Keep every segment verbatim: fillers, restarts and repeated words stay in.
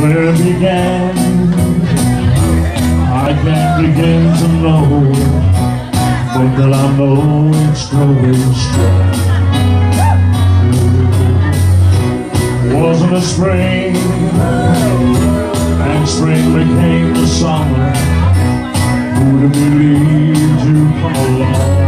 where it began. I can't begin to know, but that I know it's growing strong. Wasn't a spring, and spring became the summer. Who'd have believed you'd come along?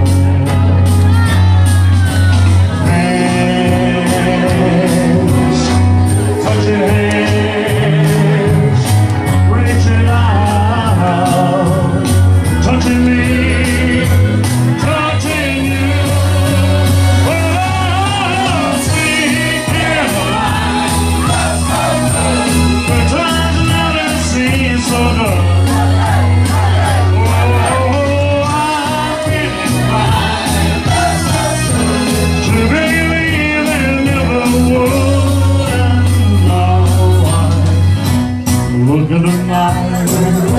Hands, touching hands, reaching out, touching me, touching you. Oh, sweet Caroline, the times never seem so good. Look at the night,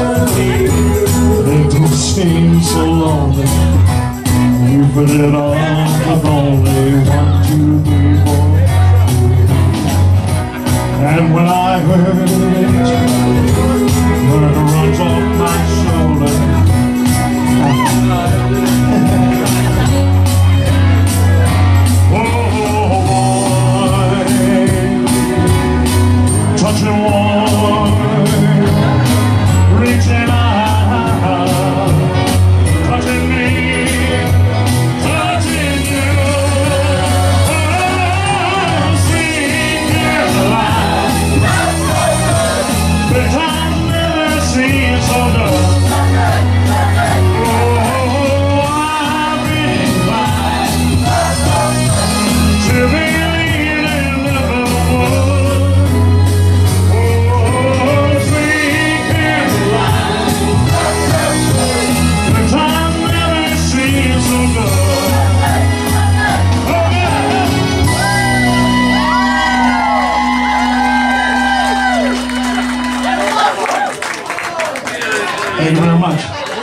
they don't seem so lonely. You put it on with only one, two, three, four. And when I heard it, when it runs off my shoulder, oh boy, touching warm, reaching out, touching me, touching you. Oh, sweet Caroline, the time never seems so good. Oh, I've been glad to believe in never would. Thank you very much.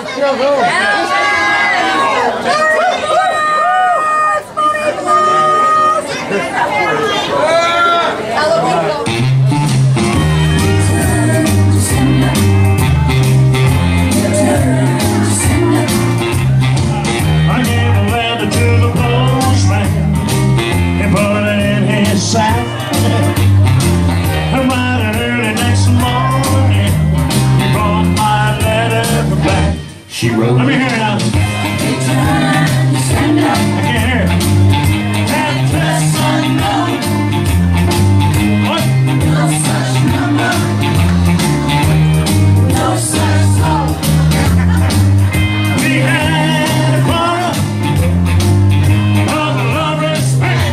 I gave a letter to the postman and put it in his sack. And right early next morning, he brought my letter back. She wrote. Let me hear it now. I can't hear it. Address unknown. What? No such number. No such song. We had a quarrel of love respect.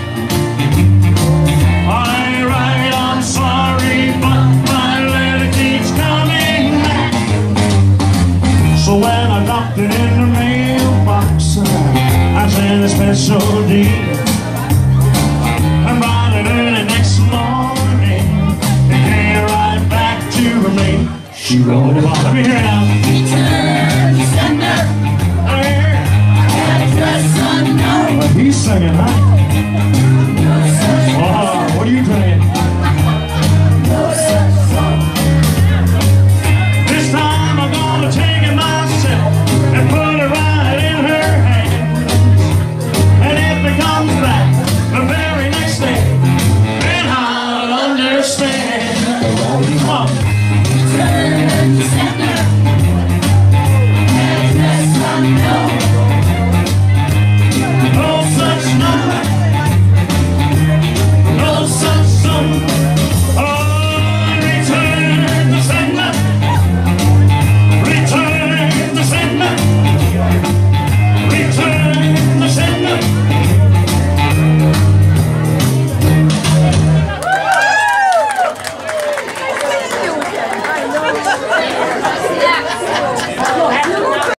I ain't right, I'm sorry, but my letter keeps coming back. So when I dropped it in the mailbox, I sent a special deal. And bright and early next morning, it came right back to me. She wrote it all. Let me hear it now. Return to sender. Oh, yeah. Address unknown. Well, he's singing, huh? No such oh, what are you playing? No such song. This time I'm gonna take it myself and put it right in her hand. And if it comes back the very next day, then I'll understand. Come on. Return to sender.